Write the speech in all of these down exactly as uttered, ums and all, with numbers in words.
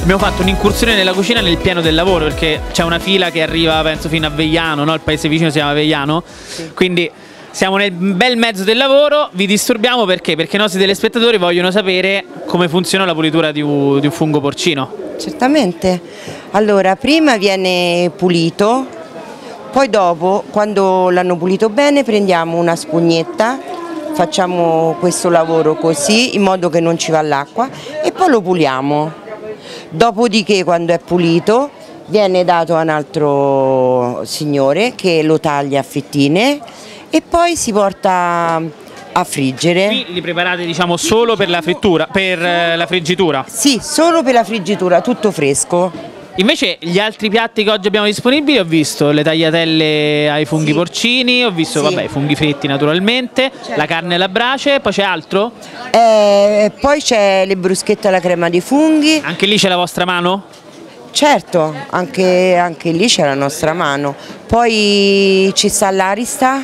abbiamo fatto un'incursione nella cucina nel pieno del lavoro, perché c'è una fila che arriva penso fino a Vegliano, no? Il paese vicino si chiama Vegliano, sì. Quindi siamo nel bel mezzo del lavoro, vi disturbiamo perché? Perché i nostri telespettatori vogliono sapere come funziona la pulitura di un, di un fungo porcino. Certamente. Allora, prima viene pulito, poi dopo, quando l'hanno pulito bene, prendiamo una spugnetta, facciamo questo lavoro così, in modo che non ci va l'acqua, e poi lo puliamo. Dopodiché, quando è pulito, viene dato a un altro signore che lo taglia a fettine e poi si porta a friggere. Qui li preparate, diciamo, solo per la frittura, per la friggitura? Sì, solo per la friggitura, tutto fresco. Invece gli altri piatti che oggi abbiamo disponibili, ho visto le tagliatelle ai funghi, sì, porcini, ho visto, sì, vabbè, i funghi fritti naturalmente, certo, la carne alla brace, poi c'è altro? Eh, poi c'è le bruschette alla crema di funghi. Anche lì c'è la vostra mano? Certo, anche, anche lì c'è la nostra mano. Poi ci sta l'arista,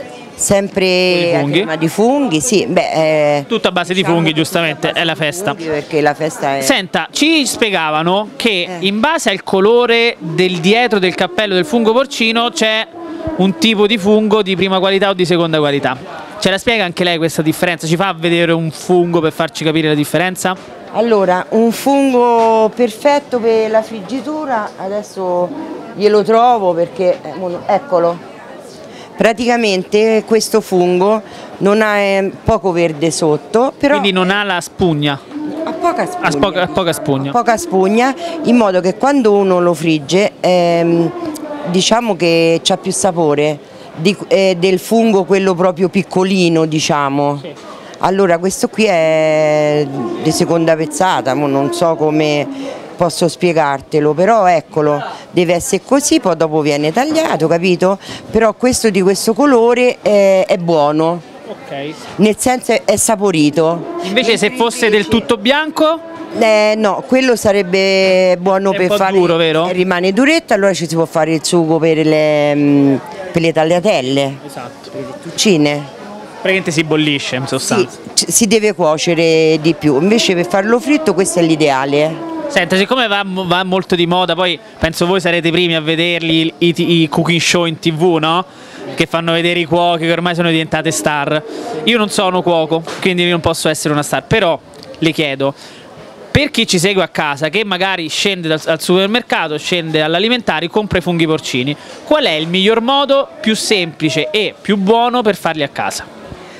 sempre a crema di funghi, sì, beh, eh, tutto a base diciamo di funghi, giustamente, è la festa. Perché la festa è... Senta, ci spiegavano che eh. in base al colore del dietro del cappello del fungo porcino c'è un tipo di fungo di prima qualità o di seconda qualità. Ce la spiega anche lei questa differenza? Ci fa vedere un fungo per farci capire la differenza? Allora, un fungo perfetto per la friggitura, adesso glielo trovo perché, eccolo, praticamente questo fungo non ha eh, poco verde sotto, però... Quindi non ha la spugna? Ha poca spugna. Ha poca, poca spugna. Poca spugna, in modo che quando uno lo frigge, ehm, diciamo che c'ha più sapore di, eh, del fungo quello proprio piccolino, diciamo. Sì. Allora questo qui è di seconda pezzata, non so come posso spiegartelo, però eccolo, deve essere così, poi dopo viene tagliato, capito? Però questo di questo colore è, è buono, okay, nel senso è saporito. Invece se fosse del tutto bianco? Eh, no, quello sarebbe buono è per un po' fare, duro, vero? Rimane duretto, allora ci si può fare il sugo per le, per le tagliatelle, esatto, per le fettuccine. Praticamente si bollisce in sostanza. Sì, si deve cuocere di più, invece per farlo fritto questo è l'ideale. Senta, siccome va, va molto di moda, poi penso voi sarete i primi a vederli i, i, i cooking show in tv, no? Che fanno vedere i cuochi che ormai sono diventate star. Io non sono cuoco, quindi non posso essere una star, però le chiedo, per chi ci segue a casa, che magari scende dal, al supermercato, scende all'alimentare, compra i funghi porcini, qual è il miglior modo più semplice e più buono per farli a casa?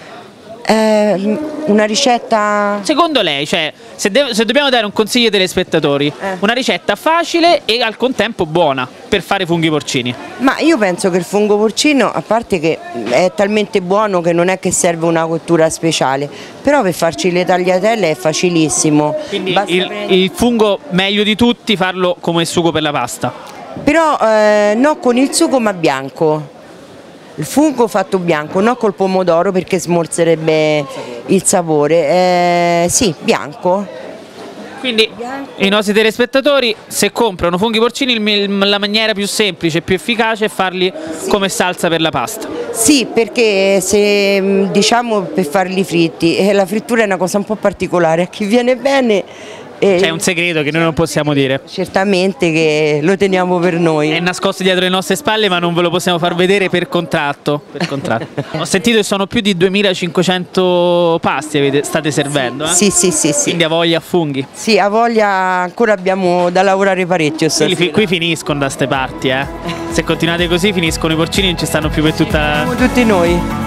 Eh, una ricetta... Secondo lei, cioè, se, se dobbiamo dare un consiglio ai telespettatori, eh. una ricetta facile e al contempo buona per fare funghi porcini? Ma io penso che il fungo porcino, a parte che è talmente buono che non è che serve una cottura speciale, però per farci le tagliatelle è facilissimo. Quindi il, il fungo meglio di tutti farlo come sugo per la pasta? Però eh, no con il sugo ma bianco. Il fungo fatto bianco, non col pomodoro perché smorzerebbe il sapore, eh, sì, bianco. Quindi bianco. I nostri telespettatori, se comprano funghi porcini, la maniera più semplice e più efficace è farli, sì, come salsa per la pasta. Sì, perché se diciamo per farli fritti, eh, la frittura è una cosa un po' particolare, a chi viene bene... C'è un segreto che noi non possiamo dire. Certamente che lo teniamo per noi. È nascosto dietro le nostre spalle, ma non ve lo possiamo far vedere per contratto. Per contratto. Ho sentito che sono più di duemilacinquecento pasti avete, state servendo. Sì, eh? sì, sì, sì. Quindi a voglia a funghi. Sì, a voglia ancora abbiamo da lavorare parecchio. Qui, fi qui finiscono da ste parti, eh. Se continuate così finiscono i porcini, non ci stanno più per tutta... Siamo tutti noi.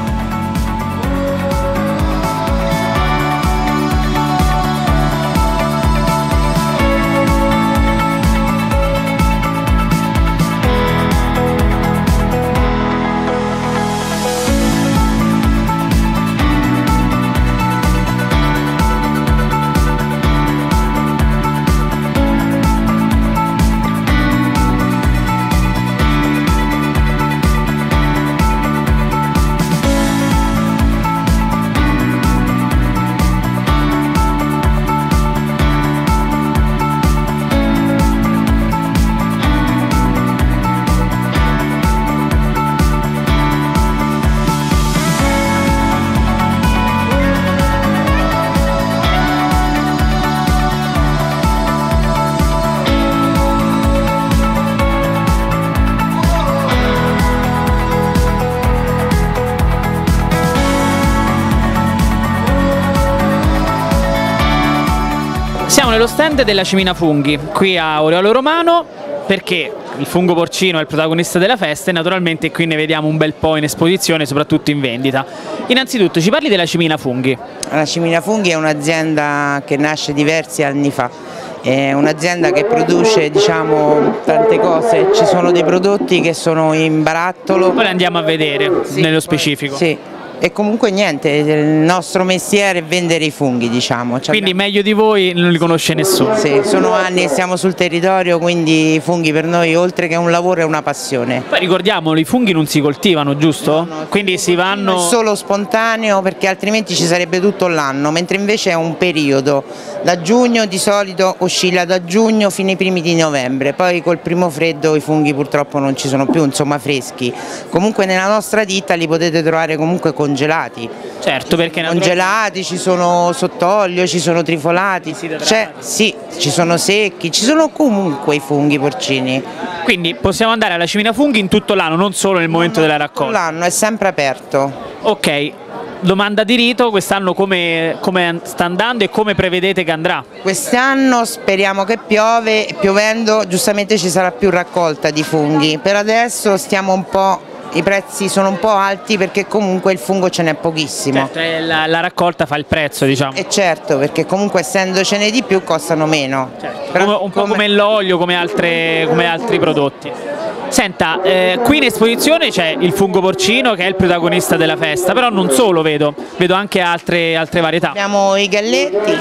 allo stand della Cimina Funghi, qui a Oriolo Romano, perché il fungo porcino è il protagonista della festa e naturalmente qui ne vediamo un bel po' in esposizione, soprattutto in vendita. Innanzitutto ci parli della Cimina Funghi. La Cimina Funghi è un'azienda che nasce diversi anni fa, è un'azienda che produce, diciamo, tante cose, ci sono dei prodotti che sono in barattolo. Poi le andiamo a vedere, sì, nello specifico. Sì. E comunque niente, il nostro mestiere è vendere i funghi, diciamo. Quindi meglio di voi non li conosce nessuno. Sì, sono anni che siamo sul territorio, quindi i funghi per noi oltre che un lavoro è una passione. Poi ricordiamolo, i funghi non si coltivano, giusto? No, no, quindi si vanno... È solo spontaneo, perché altrimenti ci sarebbe tutto l'anno, mentre invece è un periodo. Da giugno di solito oscilla da giugno fino ai primi di novembre, poi col primo freddo i funghi purtroppo non ci sono più, insomma freschi. Comunque nella nostra ditta li potete trovare comunque congelati. Certo, perché congelati, ci sono sott'olio, ci sono trifolati, sì, ci sono secchi, ci sono comunque i funghi porcini. Quindi possiamo andare alla Cimina Funghi in tutto l'anno, non solo nel momento no, della raccolta. Tutto l'anno, è sempre aperto. Ok, domanda di rito, quest'anno come, come sta andando e come prevedete che andrà? Quest'anno speriamo che piove, piovendo giustamente ci sarà più raccolta di funghi. Per adesso stiamo un po'... I prezzi sono un po' alti perché comunque il fungo ce n'è pochissimo. Certo, la, la raccolta fa il prezzo, diciamo. E certo, perché comunque essendocene di più costano meno. Certo. Però, come, un po' come, come l'olio, come, come altri prodotti. Senta, eh, qui in esposizione c'è il fungo porcino che è il protagonista della festa, però non solo vedo, vedo anche altre, altre varietà. Abbiamo i galletti,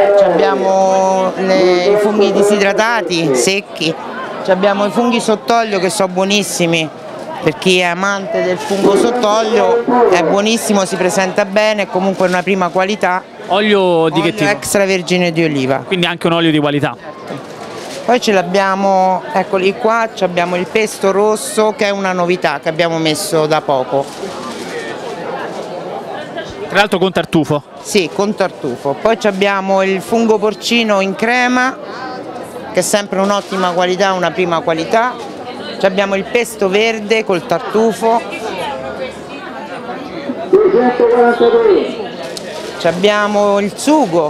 abbiamo le, i funghi disidratati, secchi, abbiamo i funghi sott'olio che sono buonissimi. Per chi è amante del fungo sott'olio è buonissimo, si presenta bene, è comunque una prima qualità. Olio di che tipo? Extravergine di oliva. Quindi anche un olio di qualità. Poi ce l'abbiamo, eccoli qua, abbiamo il pesto rosso che è una novità che abbiamo messo da poco. Tra l'altro con tartufo? Sì, con tartufo. Poi abbiamo il fungo porcino in crema che è sempre un'ottima qualità, una prima qualità. Abbiamo il pesto verde col tartufo, abbiamo il sugo,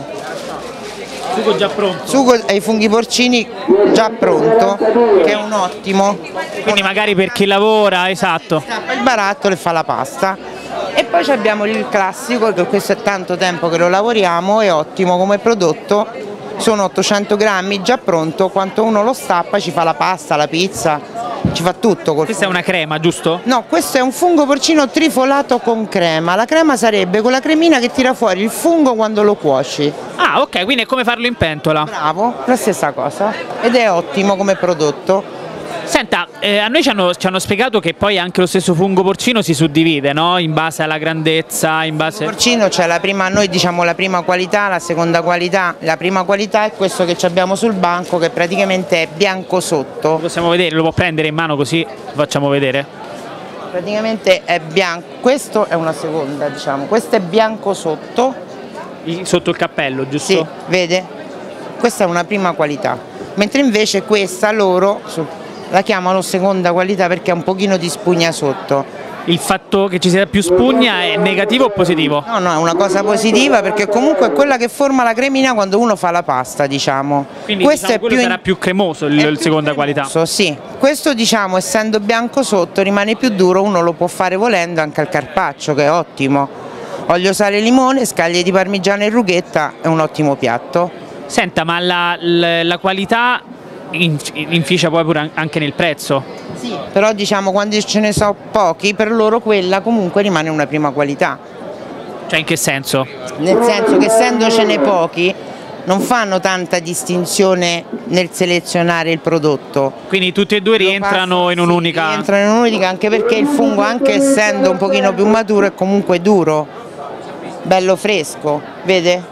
sugo già pronto, sugo ai funghi porcini già pronto, che è un ottimo. Quindi magari per chi lavora, esatto. Il barattolo e fa la pasta. E poi abbiamo il classico, che questo è tanto tempo che lo lavoriamo, è ottimo come prodotto, sono ottocento grammi già pronto, quanto uno lo stappa ci fa la pasta, la pizza. Ci fa tutto. Col Questa fungo. È una crema, giusto? No, questo è un fungo porcino trifolato con crema. La crema sarebbe quella cremina che tira fuori il fungo quando lo cuoci. Ah, ok, quindi è come farlo in pentola. Bravo, la stessa cosa. Ed è ottimo come prodotto. Senta, eh, a noi ci hanno, ci hanno spiegato che poi anche lo stesso fungo porcino si suddivide, no? In base alla grandezza, in base... Il porcino c'è la prima, noi diciamo la prima qualità, la seconda qualità. La prima qualità è questo che abbiamo sul banco, che praticamente è bianco sotto. Lo possiamo vedere, lo può prendere in mano così lo facciamo vedere? Praticamente è bianco, questo è una seconda, diciamo, questo è bianco sotto. Il, sotto il cappello, giusto? Sì, vede? Questa è una prima qualità. Mentre invece questa loro... la chiamano seconda qualità perché ha un pochino di spugna sotto. Il fatto che ci sia più spugna è negativo o positivo? No, no, è una cosa positiva perché comunque è quella che forma la cremina quando uno fa la pasta, diciamo. Quindi questo diciamo, è più sarà in... più cremoso il, il seconda qualità. Sì, questo diciamo essendo bianco sotto rimane più duro, uno lo può fare volendo anche al carpaccio che è ottimo. Olio, sale, limone, scaglie di parmigiano e rughetta è un ottimo piatto. Senta, ma la, la, la qualità inficia poi pure anche nel prezzo? Sì, però diciamo quando ce ne so pochi, per loro quella comunque rimane una prima qualità. Cioè in che senso? Nel senso che essendocene pochi non fanno tanta distinzione nel selezionare il prodotto. Quindi tutti e due rientrano in un'unica... Sì, rientrano in un'unica anche perché il fungo, anche essendo un pochino più maturo, è comunque duro, bello fresco, vede?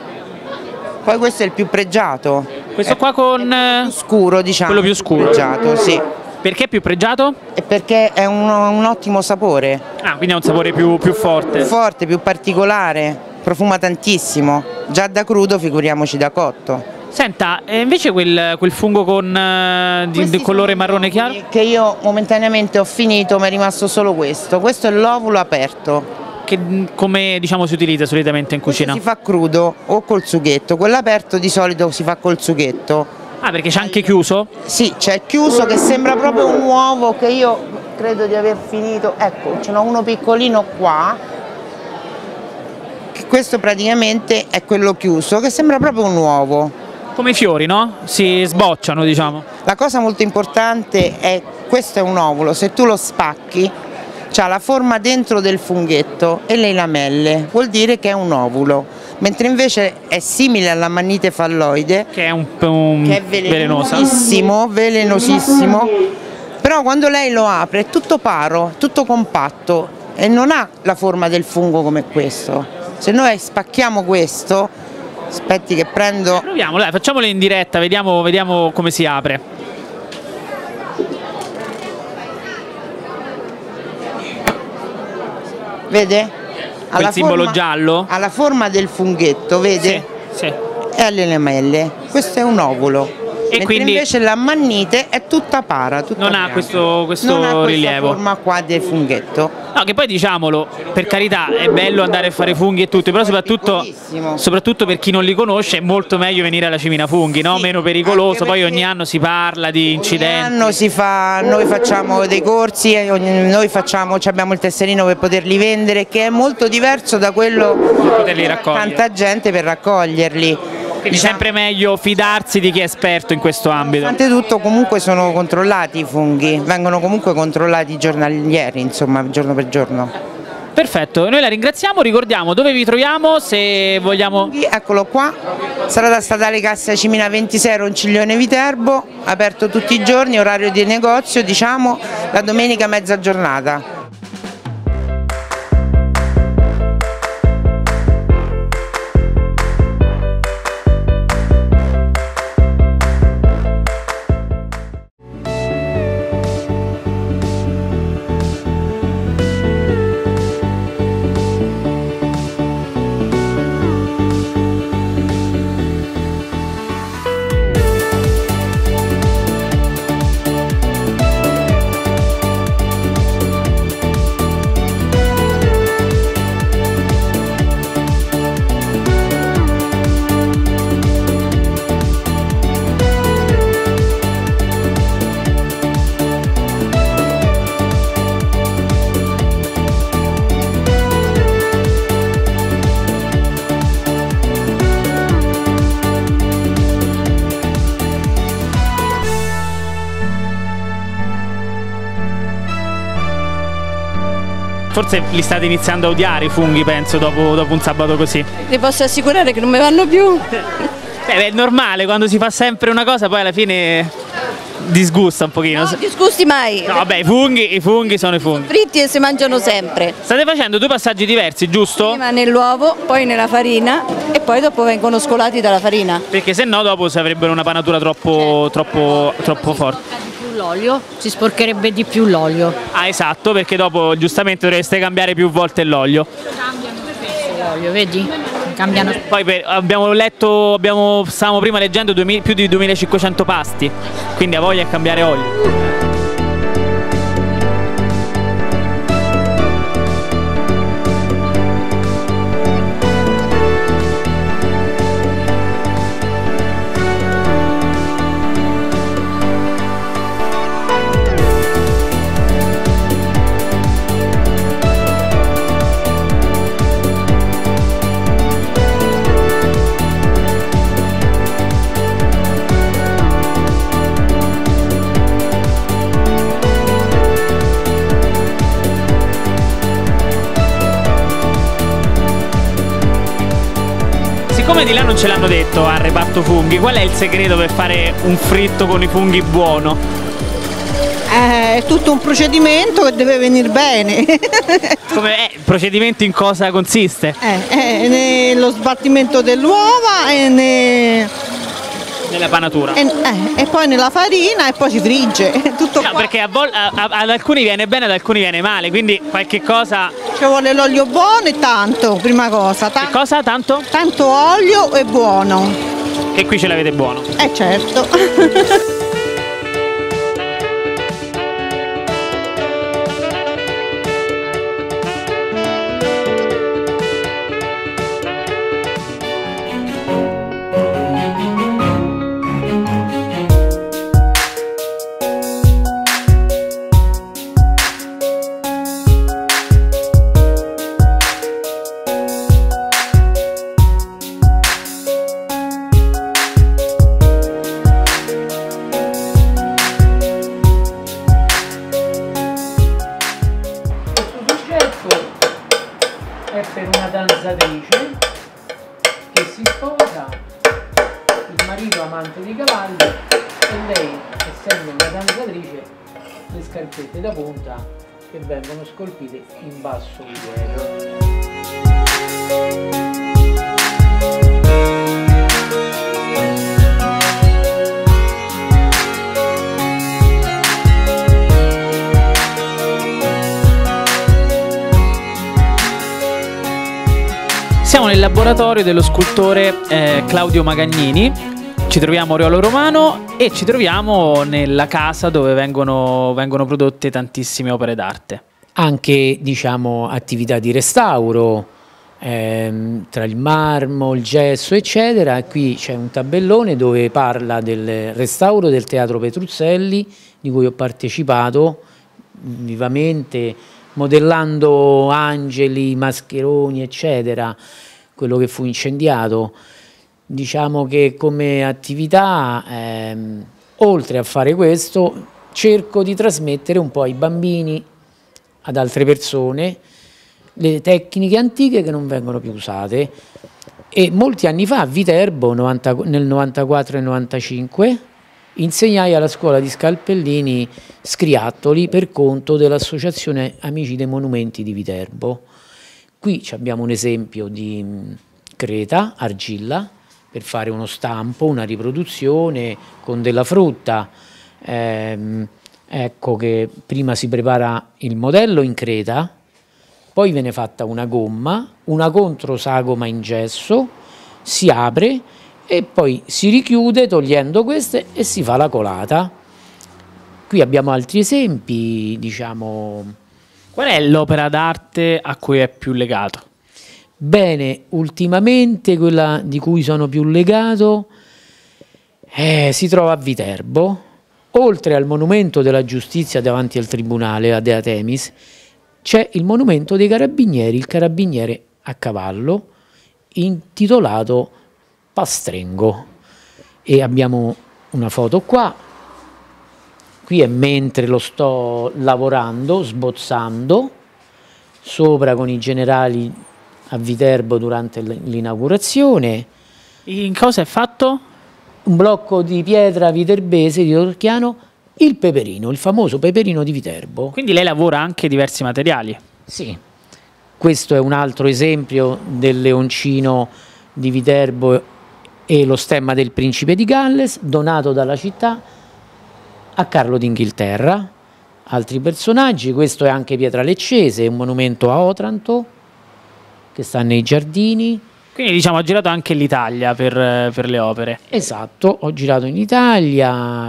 Poi questo è il più pregiato. Questo qua con... Più scuro, diciamo. Quello più scuro. Più pregiato, sì. Perché è più pregiato? È perché è un, un ottimo sapore. Ah, quindi ha un sapore più, più forte. Più forte, più particolare, profuma tantissimo. Già da crudo, figuriamoci da cotto. Senta, e invece quel, quel fungo con uh, di, di colore marrone chiaro? Che io momentaneamente ho finito, ma è rimasto solo questo. Questo è l'ovulo aperto. che, come diciamo si utilizza solitamente in cucina? Questo si fa crudo o col sughetto, quello aperto di solito si fa col sughetto. Ah, perché c'è anche chiuso? Sì, c'è chiuso che sembra proprio un uovo che io credo di aver finito. Ecco, ce n'ho uno piccolino qua, che questo praticamente è quello chiuso che sembra proprio un uovo. Come i fiori, no? Si sbocciano, diciamo. La cosa molto importante è, questo è un ovulo, se tu lo spacchi c'ha la forma dentro del funghetto e le lamelle, vuol dire che è un ovulo, mentre invece è simile alla mannite falloide, che è un, un che è velenosa. velenosissimo, velenosissimo, però quando lei lo apre è tutto paro, tutto compatto e non ha la forma del fungo come questo. Se noi spacchiamo questo, aspetti che prendo... Proviamo, dai, facciamolo in diretta, vediamo, vediamo come si apre. Vede? Quel simbolo forma, giallo? Ha la forma del funghetto, vede? Sì, sì. E ha le lamelle. Questo è un ovulo. E Mentre quindi invece la mannite è tutta para, tutta non bianca. ha questo, questo non ha questa rilievo. forma qua del funghetto. No, che poi diciamolo, per carità, è bello andare a fare funghi e tutto, però soprattutto, soprattutto per chi non li conosce è molto meglio venire alla Cimina Funghi, no? Sì, Meno pericoloso, poi perché ogni anno si parla di incidenti. Ogni anno si fa, noi facciamo dei corsi, e ogni- noi facciamo, abbiamo il tesserino per poterli vendere, che è molto diverso da quello poterli raccogliere. tanta gente per raccoglierli. Quindi sempre meglio fidarsi di chi è esperto in questo ambito. Nonostante tutto comunque sono controllati i funghi, vengono comunque controllati giornalieri, insomma, giorno per giorno. Perfetto, noi la ringraziamo, ricordiamo dove vi troviamo se vogliamo... Eccolo qua, strada statale Cassia Cimina ventisei, Ronciglione Viterbo, aperto tutti i giorni, orario di negozio, diciamo la domenica mezza giornata. Forse li state iniziando a odiare i funghi, penso, dopo, dopo un sabato così. Ti posso assicurare che non mi vanno più. Beh, è normale, quando si fa sempre una cosa poi alla fine disgusta un pochino. No, disgusti mai. No, vabbè, i funghi, i funghi sono i funghi. Fritti e si mangiano sempre. State facendo due passaggi diversi, giusto? Prima nell'uovo, poi nella farina e poi dopo vengono scolati dalla farina. Perché se no dopo si avrebbero una panatura troppo, troppo, troppo forte. L'olio, si sporcherebbe di più l'olio. Ah, esatto, perché dopo giustamente dovreste cambiare più volte l'olio. Cambiano spesso l'olio, vedi? Cambiano. Poi per, abbiamo letto, abbiamo, stavamo prima leggendo duemila, più di duemilacinquecento pasti, quindi ha voglia di cambiare olio. Siccome di là non ce l'hanno detto al reparto funghi, qual è il segreto per fare un fritto con i funghi buono? È tutto un procedimento che deve venire bene. Come, eh, il procedimento in cosa consiste? Eh, eh, nello sbattimento dell'uova e, ne, Nella panatura. e, eh, e poi nella farina e poi si frigge. Tutto No, qua. perché a vol- a- a- ad alcuni viene bene, ad alcuni viene male, quindi qualche cosa... Ci vuole l'olio buono e tanto, prima cosa. Che Ta- cosa tanto? tanto olio e buono. Che qui ce l'avete buono. Eh certo. danzatrice che si sposa, il marito amante di cavalli e lei, essendo una danzatrice, le scarpette da punta che vengono scolpite in basso rilievo. Siamo nel laboratorio dello scultore eh, Claudio Magagnini, ci troviamo a Oriolo Romano e ci troviamo nella casa dove vengono, vengono prodotte tantissime opere d'arte. Anche, diciamo, attività di restauro, ehm, tra il marmo, il gesso, eccetera. Qui c'è un tabellone dove parla del restauro del Teatro Petruzzelli, di cui ho partecipato vivamente, modellando angeli, mascheroni, eccetera, quello che fu incendiato. Diciamo che come attività, ehm, oltre a fare questo, cerco di trasmettere un po' ai bambini, ad altre persone, le tecniche antiche che non vengono più usate. E molti anni fa a Viterbo, novanta, nel novantaquattro e novantacinque, insegnai alla scuola di Scalpellini scriattoli per conto dell'Associazione Amici dei Monumenti di Viterbo. Qui abbiamo un esempio di creta, argilla, per fare uno stampo, una riproduzione con della frutta. Ehm, ecco che prima si prepara il modello in creta, poi viene fatta una gomma, una controsagoma in gesso, si apre e poi si richiude togliendo queste e si fa la colata. Qui abbiamo altri esempi, diciamo. Qual è l'opera d'arte a cui è più legato? Bene, ultimamente quella di cui sono più legato eh, si trova a Viterbo, oltre al monumento della giustizia davanti al tribunale, a Dea Themis, c'è il monumento dei carabinieri, il carabiniere a cavallo, intitolato Pastrengo. E abbiamo una foto qua, qui è mentre lo sto lavorando, sbozzando, sopra con i generali a Viterbo durante l'inaugurazione. In cosa è fatto? Un blocco di pietra viterbese di Torchiano, il peperino, il famoso peperino di Viterbo. Quindi lei lavora anche diversi materiali? Sì, questo è un altro esempio del leoncino di Viterbo e lo stemma del principe di Galles, donato dalla città a Carlo d'Inghilterra. Altri personaggi, questo è anche pietra leccese, un monumento a Otranto che sta nei giardini. Quindi diciamo ha girato anche l'Italia per, per le opere. Esatto, ho girato in Italia,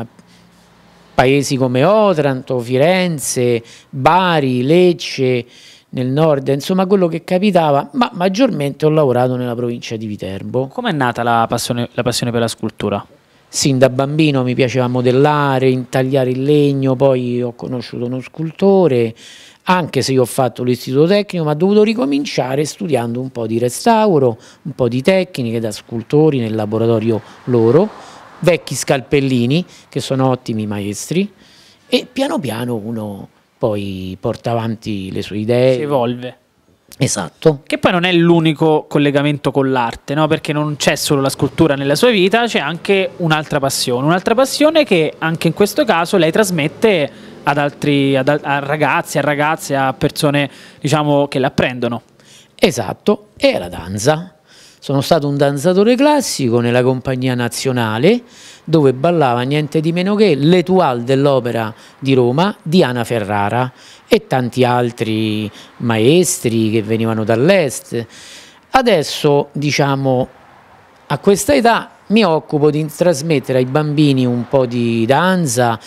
paesi come Otranto, Firenze, Bari, Lecce, nel nord, insomma quello che capitava, ma maggiormente ho lavorato nella provincia di Viterbo. Com'è nata la passione, la passione per la scultura? Sin da bambino mi piaceva modellare, intagliare il legno, poi ho conosciuto uno scultore, anche se io ho fatto l'istituto tecnico, ma ho dovuto ricominciare studiando un po' di restauro, un po' di tecniche da scultori nel laboratorio loro, vecchi scalpellini che sono ottimi maestri, e piano piano uno poi porta avanti le sue idee. Si evolve. Esatto. Che poi non è l'unico collegamento con l'arte, no? Perché non c'è solo la scultura nella sua vita, c'è anche un'altra passione, un'altra passione che anche in questo caso lei trasmette ad altri, ad, a ragazzi, a ragazze, a persone, diciamo, che l'apprendono. Esatto, è la danza. Sono stato un danzatore classico nella Compagnia Nazionale, dove ballava niente di meno che l'Étoile dell'Opera di Roma, Diana Ferrara, e tanti altri maestri che venivano dall'est. Adesso, diciamo, a questa età mi occupo di trasmettere ai bambini un po' di danza,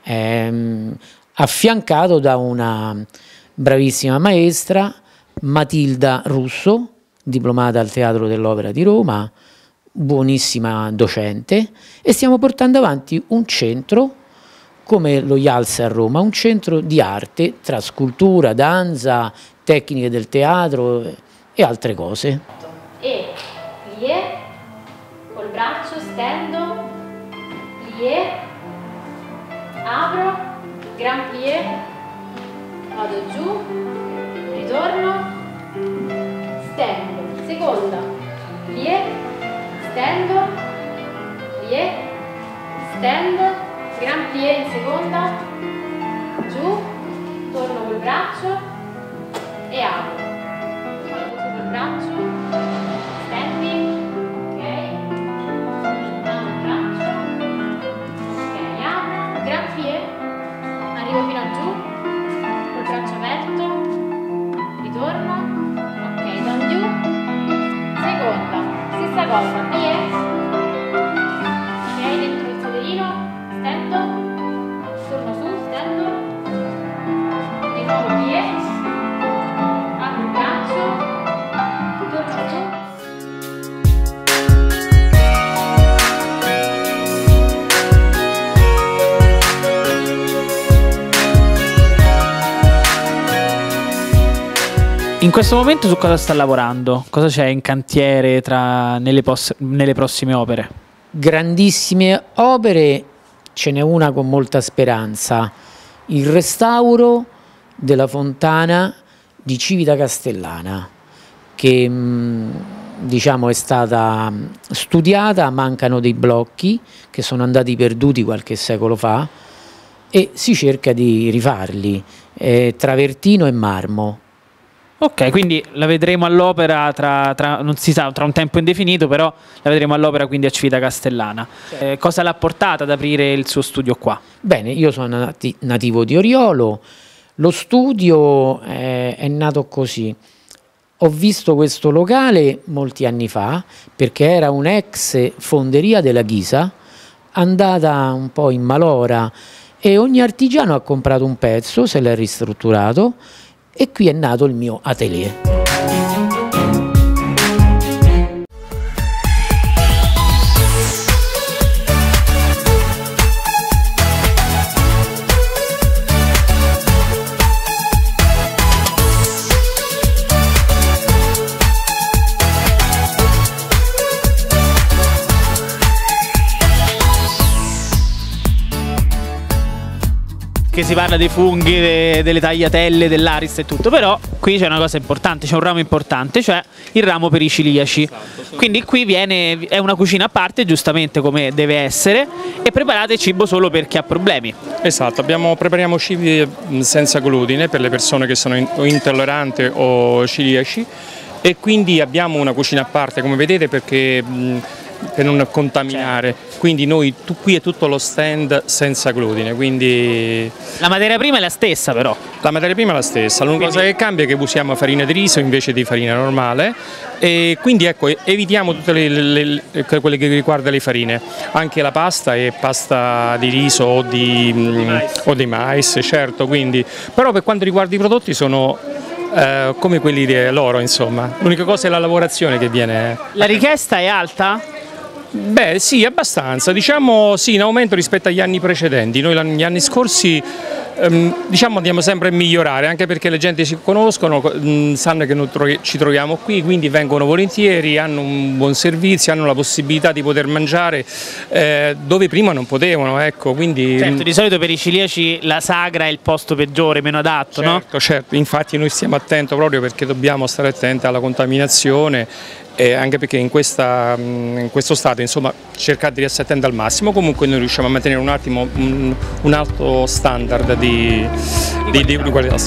ehm, affiancato da una bravissima maestra, Matilda Russo, diplomata al Teatro dell'Opera di Roma, buonissima docente, e stiamo portando avanti un centro come lo IALS a Roma, un centro di arte tra scultura, danza, tecniche del teatro e altre cose. E plié, col braccio stendo, plié, apro, gran plié, vado giù, ritorno, stendo, seconda, plie, stendo, plie, stendo, gran plie in seconda, giù, torno col braccio e apro. Torno su col braccio, stendi, ok, torno il braccio, ok, apro, gran plie, arrivo fino a giù, col braccio aperto, ritorno, ok, da giù, seconda, stessa cosa, plie, ok, dentro il sederino, stendo, torno su, stendo, di nuovo plie, apro il braccio, torno su. In questo momento su cosa sta lavorando? Cosa c'è in cantiere tra, nelle, nelle prossime opere? Grandissime opere, ce n'è una con molta speranza, il restauro della fontana di Civita Castellana, che mh, diciamo è stata studiata, mancano dei blocchi che sono andati perduti qualche secolo fa e si cerca di rifarli, eh, travertino e marmo. Ok, quindi la vedremo all'opera tra, tra, non si sa, tra un tempo indefinito, però la vedremo all'opera quindi a Civita Castellana. Eh, cosa l'ha portata ad aprire il suo studio qua? Bene, io sono nati, nativo di Oriolo, lo studio eh, è nato così. Ho visto questo locale molti anni fa perché era un'ex fonderia della Ghisa, andata un po' in malora e ogni artigiano ha comprato un pezzo, se l'è ristrutturato, e qui è nato il mio atelier. Che si parla dei funghi, de, delle tagliatelle, dell'aris e tutto, però qui c'è una cosa importante, c'è un ramo importante, cioè il ramo per i ciliaci. Esatto, quindi qui viene, è una cucina a parte, giustamente come deve essere, e preparate cibo solo per chi ha problemi. Esatto, abbiamo, prepariamo cibi senza glutine per le persone che sono in, o intolleranti o ciliaci, e quindi abbiamo una cucina a parte, come vedete, perché mh, per non contaminare, certo. Quindi noi tu, qui è tutto lo stand senza glutine, quindi la materia prima è la stessa, però la materia prima è la stessa, l'unica quindi... cosa che cambia è che usiamo farina di riso invece di farina normale, e quindi ecco, evitiamo tutte le, le, le, quelle che riguardano le farine, anche la pasta è pasta di riso o di, mh, o di mais, certo, quindi, però per quanto riguarda i prodotti sono eh, come quelli di loro, insomma, l'unica cosa è la lavorazione che viene. La richiesta è alta? Beh sì, abbastanza, diciamo sì, in aumento rispetto agli anni precedenti. Noi negli anni scorsi ehm, diciamo andiamo sempre a migliorare, anche perché le gente si conoscono, mh, sanno che noi tro ci troviamo qui, quindi vengono volentieri, hanno un buon servizio, hanno la possibilità di poter mangiare eh, dove prima non potevano, ecco, quindi... Certo, di solito per i ciliaci la sagra è il posto peggiore, meno adatto, certo, no? Certo, infatti noi stiamo attenti proprio perché dobbiamo stare attenti alla contaminazione, e anche perché in, questa, in questo stato, insomma, cercare di essere attenti al massimo. Comunque noi riusciamo a mantenere un attimo un, un alto standard di, di, di, di qualità.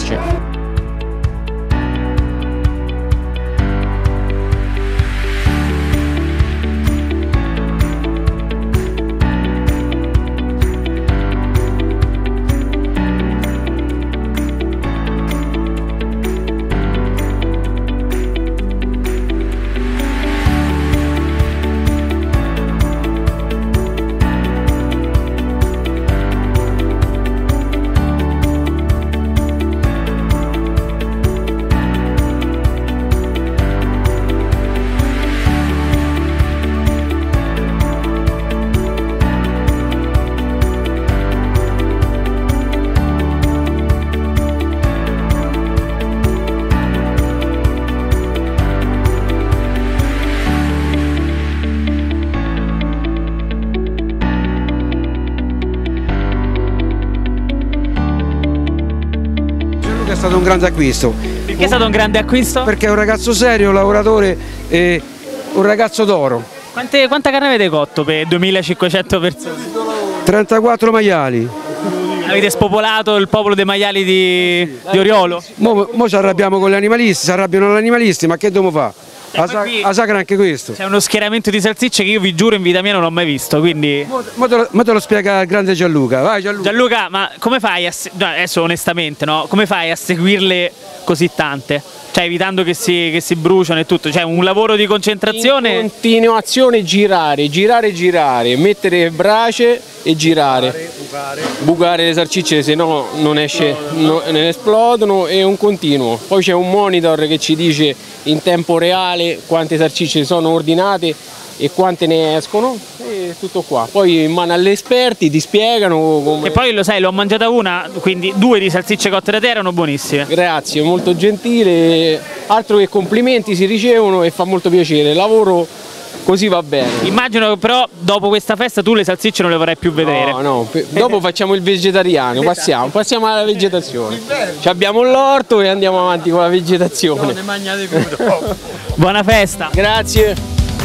stato un grande acquisto. Perché è stato un grande acquisto? Perché è un ragazzo serio, un lavoratore, e un ragazzo d'oro. Quante, quanta carne avete cotto per duemilacinquecento persone? trentaquattro maiali. Avete spopolato il popolo dei maiali di, di Oriolo? Mo, mo ci arrabbiamo con gli animalisti, si arrabbiano gli animalisti, ma che dobbiamo fare? A, sa a sacra anche questo. C'è uno schieramento di salsicce che io vi giuro in vita mia non ho mai visto, quindi... Mo, mo, te, lo, mo te lo spiega il grande Gianluca, vai Gianluca. Gianluca, ma come fai a... No, adesso onestamente, no? Come fai a seguirle così tante? Cioè evitando che si, che si bruciano e tutto, cioè un lavoro di concentrazione. In continuazione girare, girare, girare, mettere brace e girare. Bucare, bucare. bucare le salsicce, se no non esce, no, ne esplodono, è un continuo. Poi c'è un monitor che ci dice in tempo reale quante salsicce sono ordinate e quante ne escono, e tutto qua. Poi in mano agli esperti ti spiegano come... E poi lo sai, l'ho mangiata una, quindi due di salsicce cotte da te erano buonissime. Grazie, molto gentile, altro che complimenti si ricevono e fa molto piacere, lavoro così va bene. Immagino che però dopo questa festa tu le salsicce non le vorrai più vedere. No, no, dopo facciamo il vegetariano, passiamo, passiamo alla vegetazione. Ci abbiamo l'orto e andiamo avanti con la vegetazione. No, ne mangiate più dopo. Buona festa. Grazie.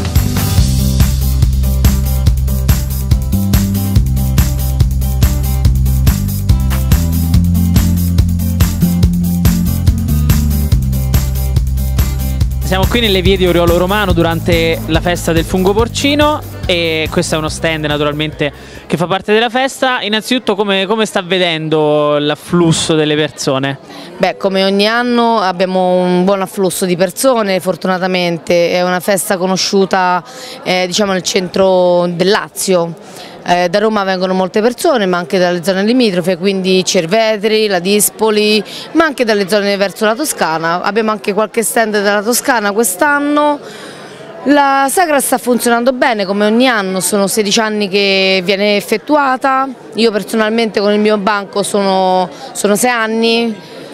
Siamo qui nelle vie di Oriolo Romano durante la festa del fungo porcino e questo è uno stand naturalmente che fa parte della festa. Innanzitutto come, come sta vedendo l'afflusso delle persone? Beh, come ogni anno abbiamo un buon afflusso di persone, fortunatamente è una festa conosciuta eh, diciamo nel centro del Lazio. Eh, da Roma vengono molte persone, ma anche dalle zone limitrofe, quindi Cervetri, la Dispoli, ma anche dalle zone verso la Toscana. Abbiamo anche qualche stand della Toscana quest'anno. La sagra sta funzionando bene come ogni anno, sono sedici anni che viene effettuata, io personalmente con il mio banco sono, sono sei anni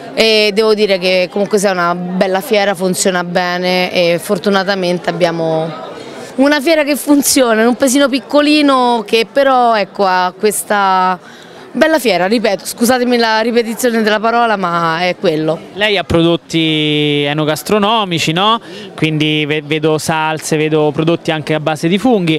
e devo dire che comunque sia una bella fiera, funziona bene e fortunatamente abbiamo una fiera che funziona in un paesino piccolino che però ecco, ha questa bella fiera, ripeto, scusatemi la ripetizione della parola ma è quello. Lei ha prodotti enogastronomici, no? Quindi vedo salse, vedo prodotti anche a base di funghi.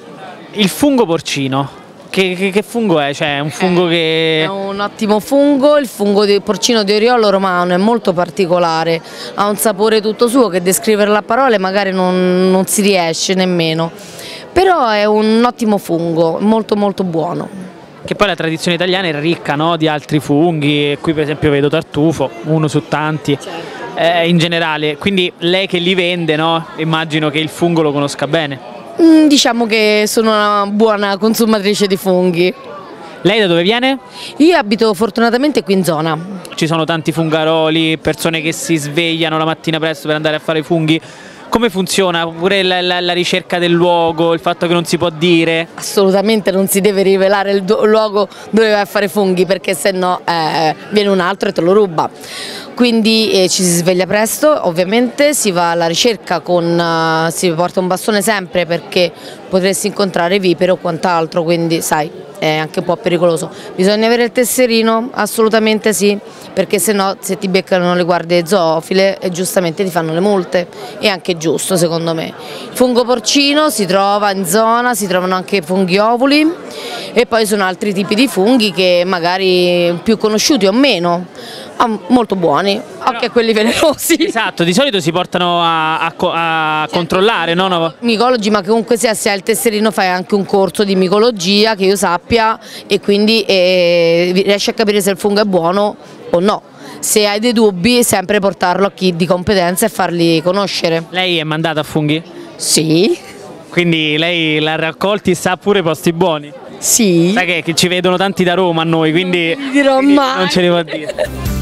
Il fungo porcino, che, che, che fungo è? Cioè, è un fungo eh, che... È un ottimo fungo, il fungo di porcino di Oriolo Romano è molto particolare, ha un sapore tutto suo che descriverlo a parole magari non, non si riesce nemmeno, però è un ottimo fungo, molto molto buono. Che poi la tradizione italiana è ricca, no? Di altri funghi, qui per esempio vedo tartufo, uno su tanti, certo. eh, in generale, quindi lei che li vende, no? Immagino che il fungo lo conosca bene. Mm, diciamo che sono una buona consumatrice di funghi. Lei da dove viene? Io abito fortunatamente qui in zona. Ci sono tanti fungaroli, persone che si svegliano la mattina presto per andare a fare funghi. Come funziona? Pure la, la, la ricerca del luogo, il fatto che non si può dire? Assolutamente non si deve rivelare il luogo dove vai a fare funghi perché se no eh, viene un altro e te lo ruba. Quindi eh, ci si sveglia presto, ovviamente si va alla ricerca con, uh, si porta un bastone sempre perché potresti incontrare vipere o quant'altro, quindi sai, è anche un po' pericoloso. Bisogna avere il tesserino? Assolutamente sì, perché se no se ti beccano le guardie zoofile e giustamente ti fanno le multe, è anche giusto secondo me. Il fungo porcino si trova in zona, si trovano anche funghi ovuli e poi sono altri tipi di funghi che magari più conosciuti o meno. Ah, molto buoni, anche quelli velenosi. Esatto, di solito si portano a, a, a certo. controllare, no? no? Micologi, ma che comunque sia, se hai il tesserino fai anche un corso di micologia che io sappia e quindi eh, riesci a capire se il fungo è buono o no. Se hai dei dubbi sempre portarlo a chi di competenza e farli conoscere. Lei è mandata a funghi? Sì. Quindi lei l'ha raccolti e sa pure posti buoni? Sì. Sai che, che ci vedono tanti da Roma a noi, quindi, non dirò quindi mai. Non ce ne può dire.